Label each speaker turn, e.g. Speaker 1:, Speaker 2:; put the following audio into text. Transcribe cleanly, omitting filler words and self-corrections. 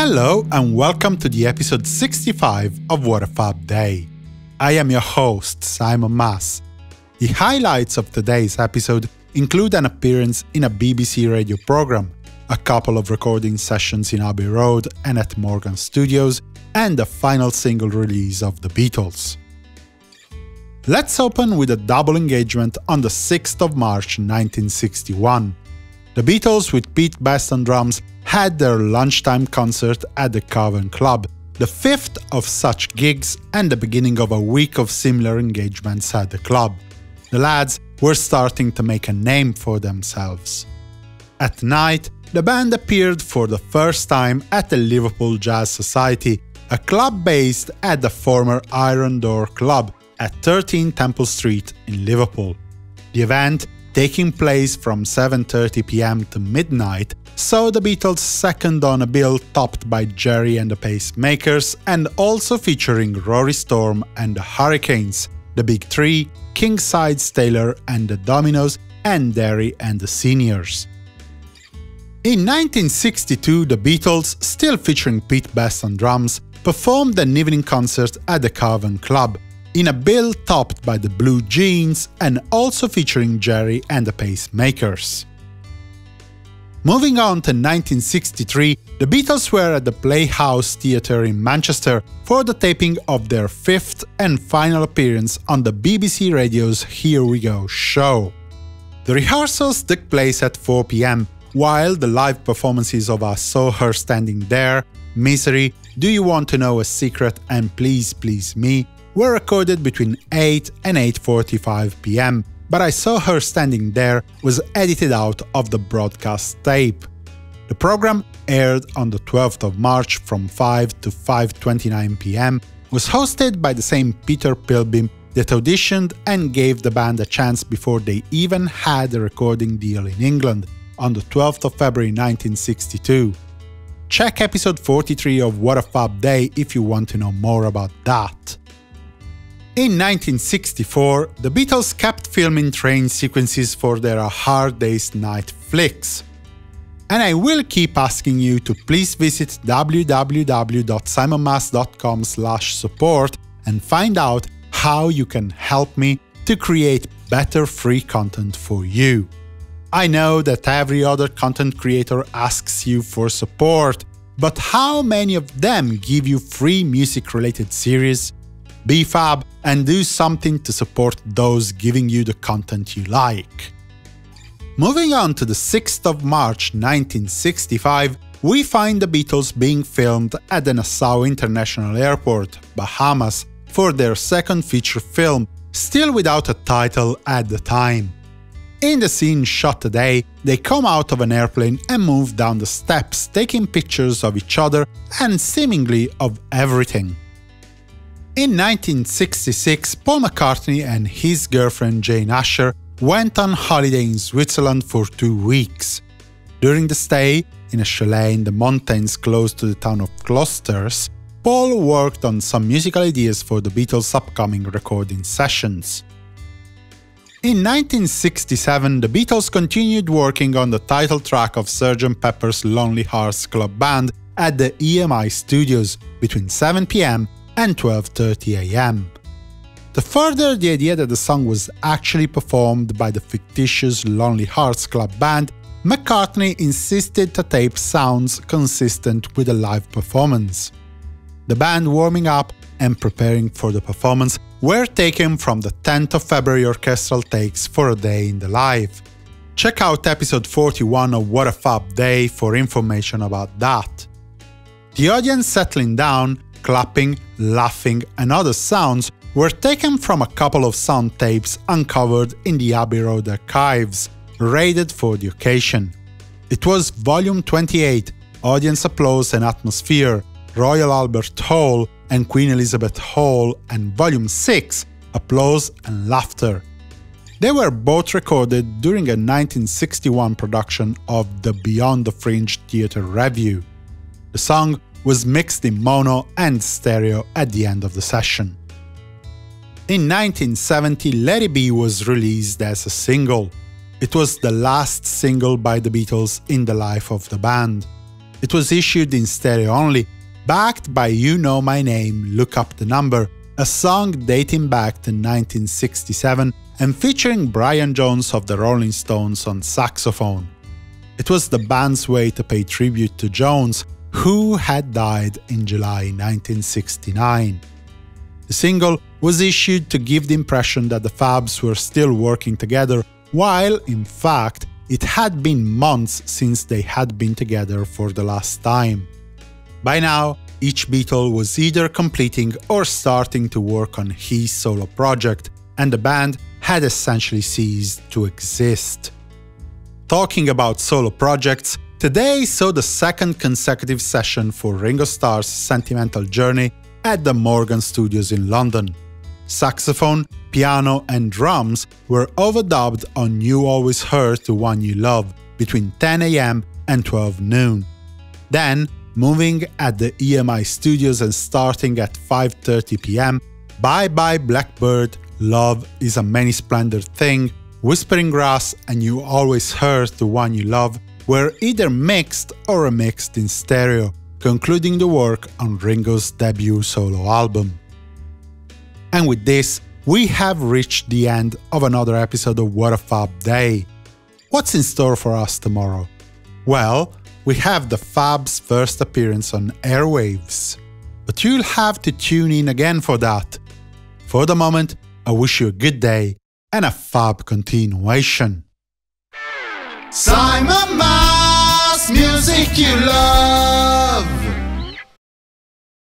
Speaker 1: Hello and welcome to the episode 65 of What a Fab Day. I am your host, Simon Mas. The highlights of today's episode include an appearance in a BBC radio program, a couple of recording sessions in Abbey Road and at Morgan Studios, and the final single release of the Beatles. Let's open with a double engagement on the 6th of March 1961. The Beatles, with Pete Best on drums, had their lunchtime concert at the Cavern Club, the fifth of such gigs and the beginning of a week of similar engagements at the club. The lads were starting to make a name for themselves. At night, the band appeared for the first time at the Liverpool Jazz Society, a club based at the former Iron Door Club at 13 Temple Street in Liverpool. The event, taking place from 7:30 p.m. to midnight, saw the Beatles second on a bill topped by Jerry and the Pacemakers and also featuring Rory Storm and the Hurricanes, the Big Three, King Sides Taylor and the Dominoes, and Derry and the Seniors. In 1962, the Beatles, still featuring Pete Best on drums, performed an evening concert at the Cavern Club, in a bill topped by the Blue Jeans and also featuring Jerry and the Pacemakers. Moving on to 1963, the Beatles were at the Playhouse Theatre in Manchester for the taping of their fifth and final appearance on the BBC Radio's Here We Go show. The rehearsals took place at 4 p.m, while the live performances of I Saw Her Standing There, Misery, Do You Want to Know a Secret and Please Please Me were recorded between 8 and 8:45 p.m, but I Saw Her Standing There was edited out of the broadcast tape. The program, aired on the 12th of March from 5 to 5:29 p.m, was hosted by the same Peter Pilbeam that auditioned and gave the band a chance before they even had a recording deal in England, on the 12th of February 1962. Check episode 43 of What a Fab Day if you want to know more about that. In 1964, the Beatles kept filming train sequences for their A Hard Day's Night flicks. And I will keep asking you to please visit www.simonmas.com/support and find out how you can help me to create better free content for you. I know that every other content creator asks you for support, but how many of them give you free music-related series? Be fab and do something to support those giving you the content you like. Moving on to the 6th of March 1965, we find the Beatles being filmed at the Nassau International Airport, Bahamas, for their second feature film, still without a title at the time. In the scene shot today, they come out of an airplane and move down the steps, taking pictures of each other and seemingly of everything. In 1966, Paul McCartney and his girlfriend Jane Asher went on holiday in Switzerland for 2 weeks. During the stay, in a chalet in the mountains close to the town of Klosters, Paul worked on some musical ideas for the Beatles' upcoming recording sessions. In 1967, the Beatles continued working on the title track of Sgt. Pepper's Lonely Hearts Club Band at the EMI studios between 7 p.m. and 12:30 a.m. To further the idea that the song was actually performed by the fictitious Lonely Hearts Club Band, McCartney insisted to tape sounds consistent with a live performance. The band warming up and preparing for the performance were taken from the 10th of February orchestral takes for A Day in the Life. Check out episode 41 of What a Fab Day for information about that. The audience settling down, clapping, laughing and other sounds were taken from a couple of sound tapes uncovered in the Abbey Road archives, raided for the occasion. It was Volume 28, Audience Applause and Atmosphere, Royal Albert Hall and Queen Elizabeth Hall, and Volume 6, Applause and Laughter. They were both recorded during a 1961 production of the Beyond the Fringe Theatre Revue. The song was mixed in mono and stereo at the end of the session. In 1970, Let It Be was released as a single. It was the last single by the Beatles in the life of the band. It was issued in stereo only, backed by You Know My Name, Look Up the Number, a song dating back to 1967 and featuring Brian Jones of the Rolling Stones on saxophone. It was the band's way to pay tribute to Jones, who had died in July 1969. The single was issued to give the impression that the Fabs were still working together, while, in fact, it had been months since they had been together for the last time. By now, each Beatle was either completing or starting to work on his solo project, and the band had essentially ceased to exist. Talking about solo projects, today saw the second consecutive session for Ringo Starr's Sentimental Journey at the Morgan Studios in London. Saxophone, piano and drums were overdubbed on You Always Heard the One You Love between 10 AM and 12 noon. Then, moving at the EMI Studios and starting at 5:30 PM, Bye Bye Blackbird, Love is a Many Splendid Thing, Whispering Grass and You Always Heard the One You Love were either mixed or remixed in stereo, concluding the work on Ringo's debut solo album. And with this, we have reached the end of another episode of What a Fab Day. What's in store for us tomorrow? Well, we have the Fab's first appearance on airwaves. But you'll have to tune in again for that. For the moment, I wish you a good day and a Fab continuation. Simon Mas, music you love.